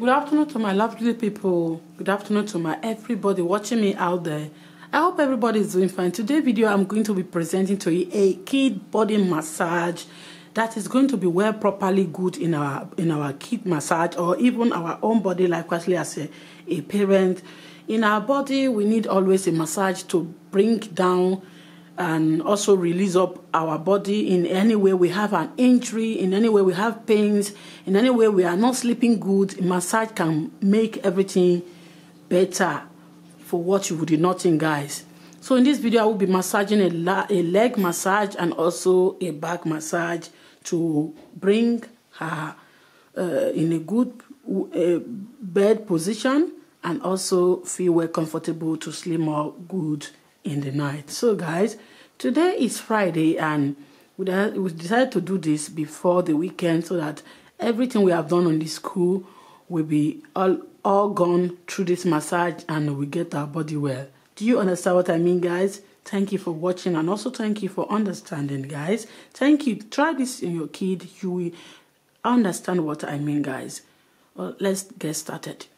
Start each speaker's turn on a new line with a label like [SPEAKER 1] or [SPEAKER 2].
[SPEAKER 1] Good afternoon to my lovely people. Good afternoon to my everybody watching me out there. I hope everybody is doing fine. Today's video I'm going to be presenting to you a kid body massage that is going to be well properly good in our kid massage, or even our own body, like actually as a parent. In our body, we need always a massage to bring down and also release up our body in any way we have an injury, in any way we have pains, in any way we are not sleeping good. A massage can make everything better for what you did not think, guys. So in this video, I will be massaging a leg massage and also a back massage to bring her in a good bed position and also feel well comfortable to sleep more good in the night. So guys, today is Friday and we decided to do this before the weekend so that everything we have done on the school will be all gone through this massage and we get our body well. Do you understand what I mean, guys? Thank you for watching and also thank you for understanding, guys. Thank you. Try this in your kid. You will understand what I mean, guys. Well, let's get started.